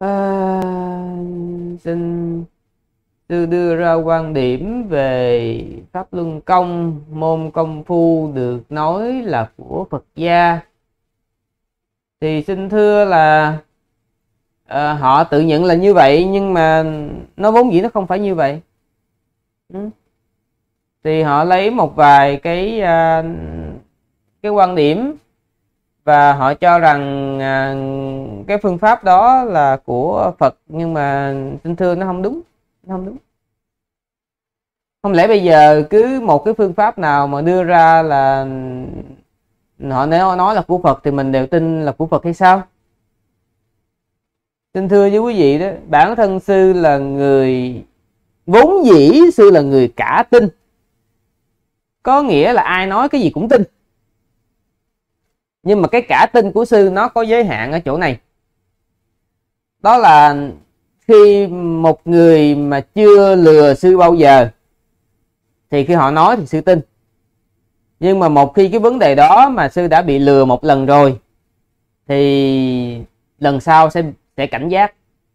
À, xin sư đưa ra quan điểm về Pháp Luân Công, môn công phu được nói là của Phật gia. Thì xin thưa là họ tự nhận là như vậy, nhưng mà nó vốn dĩ nó không phải như vậy. Thì họ lấy một vài cái quan điểm và họ cho rằng cái phương pháp đó là của Phật, nhưng mà xin thưa nó không đúng. Không lẽ bây giờ cứ một cái phương pháp nào mà đưa ra là họ nếu nói là của Phật thì mình đều tin là của Phật hay sao? Xin thưa với quý vị đó, bản thân sư là người, vốn dĩ sư là người cả tin, có nghĩa là ai nói cái gì cũng tin. Nhưng mà cái cả tin của sư nó có giới hạn ở chỗ này. Đó là khi một người mà chưa lừa sư bao giờ thì khi họ nói thì sư tin. Nhưng mà một khi cái vấn đề đó mà sư đã bị lừa một lần rồi thì lần sau sẽ cảnh giác.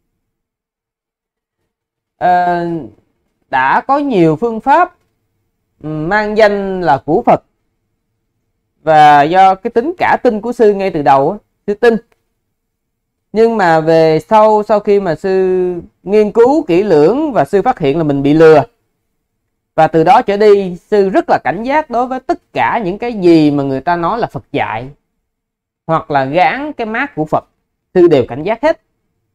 Đã có nhiều phương pháp mang danh là của Phật, và do cái tính cả tin của sư ngay từ đầu, sư tin. Nhưng mà về sau khi mà sư nghiên cứu kỹ lưỡng và sư phát hiện là mình bị lừa, và từ đó trở đi sư rất là cảnh giác đối với tất cả những cái gì mà người ta nói là Phật dạy hoặc là gán cái mác của Phật, sư đều cảnh giác hết.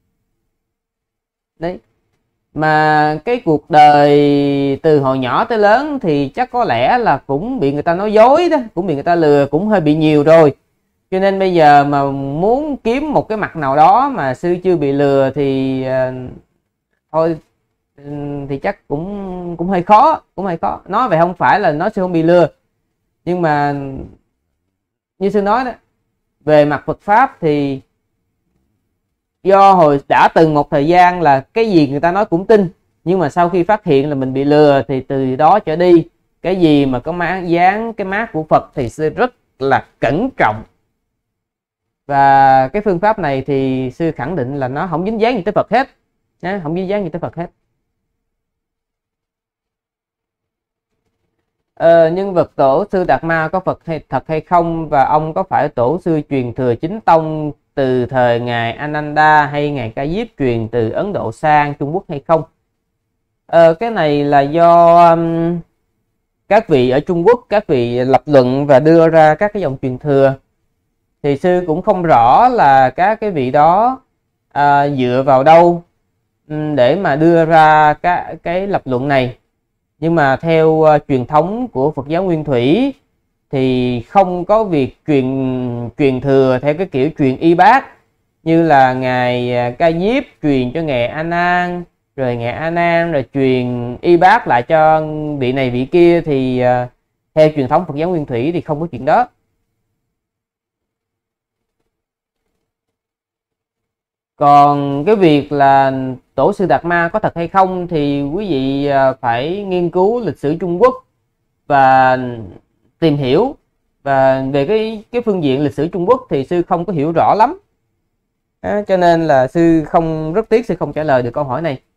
Đấy. Mà cái cuộc đời từ hồi nhỏ tới lớn thì chắc có lẽ là cũng bị người ta nói dối đó, cũng bị người ta lừa, cũng hơi bị nhiều rồi. Cho nên bây giờ mà muốn kiếm một cái mặt nào đó mà sư chưa bị lừa thì thôi thì chắc cũng hơi khó, Nói vậy không phải là nói sư không bị lừa, nhưng mà như sư nói đó, về mặt Phật pháp thì do hồi đã từng một thời gian là cái gì người ta nói cũng tin, nhưng mà sau khi phát hiện là mình bị lừa thì từ đó trở đi cái gì mà có dán cái mác của Phật thì sư rất là cẩn trọng. Và cái phương pháp này thì sư khẳng định là nó không dính dáng gì tới Phật hết, không dính dáng gì tới Phật hết. Nhân vật tổ sư Đạt Ma có Phật thật hay không, và ông có phải tổ sư truyền thừa chính tông từ thời ngài Ananda hay ngài Ca Diếp truyền từ Ấn Độ sang Trung Quốc hay không? Cái này là do các vị ở Trung Quốc, các vị lập luận và đưa ra các cái dòng truyền thừa. Thì sư cũng không rõ là các cái vị đó dựa vào đâu để mà đưa ra cái lập luận này. Nhưng mà theo truyền thống của Phật giáo Nguyên Thủy thì không có việc truyền thừa theo cái kiểu truyền y bác, như là ngài Ca Diếp truyền cho ngài A Nan, rồi ngài A Nan rồi truyền y bác lại cho vị này vị kia. Thì theo truyền thống Phật giáo Nguyên Thủy thì không có chuyện đó. Còn cái việc là tổ sư Đạt Ma có thật hay không thì quý vị phải nghiên cứu lịch sử Trung Quốc và tìm hiểu. Và về cái phương diện lịch sử Trung Quốc thì sư không có hiểu rõ lắm, cho nên là sư rất tiếc sư không trả lời được câu hỏi này.